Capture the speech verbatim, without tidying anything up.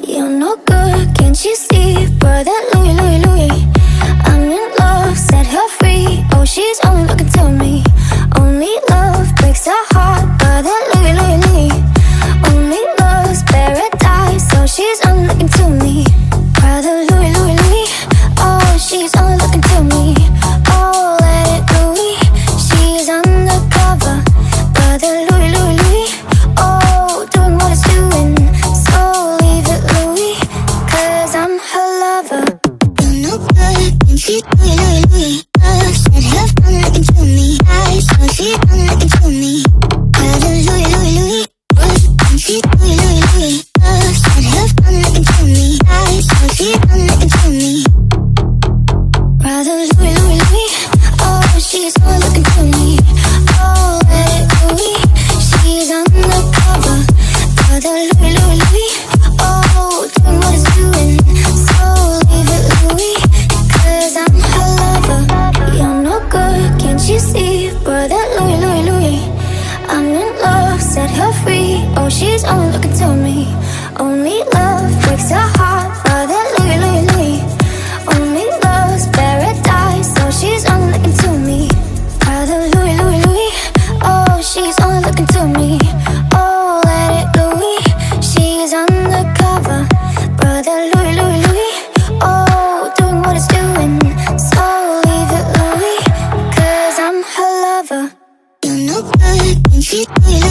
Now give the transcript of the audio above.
You're no good, can't you see? Brother Louis, Louis, Louis, I'm in love, set her free. Oh, she's only looking to me. Only love breaks her heart. Brother Louis, Louis, Louis, only love's paradise. So she's only looking to me. Brother Louis, Louis, Louis, oh, she's only looking to me. Oh, let it Louis, she's undercover. Brother Louis, Louis, Louis, oh, doing what it's doing. So leave it Louis, cause I'm her lover. You're no good, and she's Louis, Louis, Louis. Love said her phone looking to me. I saw she's only looking to me. Brother Louis, Louis, Louis, and she's Louis, Louis, Louis. Love said her phone looking to me. I saw she's only looking to me. Brother Louis, Louis, Louis, oh, she's only looking to me. Oh, let it Louis, she's undercover. Brother Louis, Louis, Louis, oh, doing what it's doing. So leave it Louis, cause I'm her lover. You're no good, can't you see? Brother Louis, Louis, Louis, I'm in love, set her free. Oh, she's only looking to me. Only love breaks her heart. Brother Louis, Louis, Louis, only love's paradise. So she's only looking to me. Brother Louis, Louis, Louis, oh, she's only looking to me. Oh, let it Louis, she's undercover. Brother Louis, Louis, Louis, oh, doing what it's doing. So leave it Louis, cause I'm her lover. You're no good, and she's Louis,